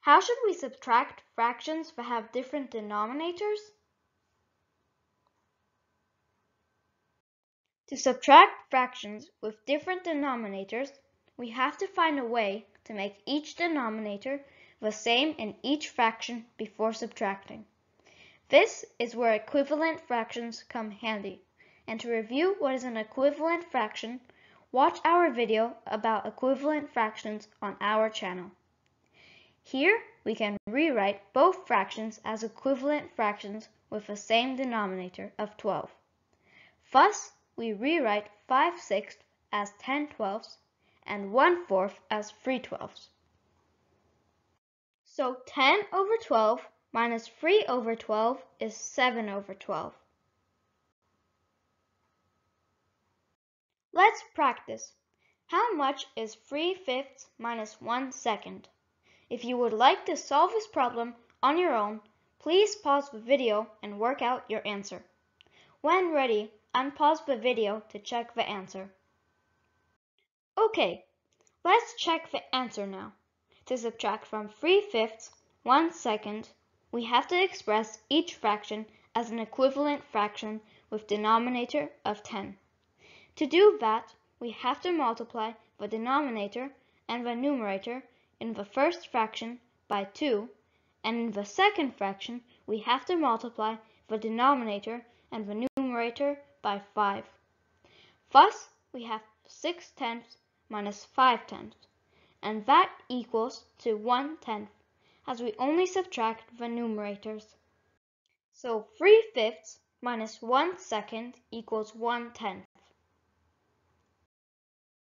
How should we subtract fractions that have different denominators? To subtract fractions with different denominators, we have to find a way to make each denominator the same in each fraction before subtracting. This is where equivalent fractions come handy. And to review what is an equivalent fraction, watch our video about equivalent fractions on our channel. Here, we can rewrite both fractions as equivalent fractions with the same denominator of 12. Thus, we rewrite 5/6 as 10/12 and 1/4 as 3/12. So 10/12 minus 3/12 is 7/12. Let's practice. How much is 3/5 minus 1/2? If you would like to solve this problem on your own, please pause the video and work out your answer. When ready, unpause the video to check the answer. Okay, let's check the answer now. To subtract from 3/5 1/2, we have to express each fraction as an equivalent fraction with denominator of 10. To do that, we have to multiply the denominator and the numerator in the first fraction by 2, and in the second fraction, we have to multiply the denominator and the numerator by 5. Thus, we have 6/10 minus 5/10, and that equals to 1/10, as we only subtract the numerators. So 3/5 minus 1/2 equals 1/10.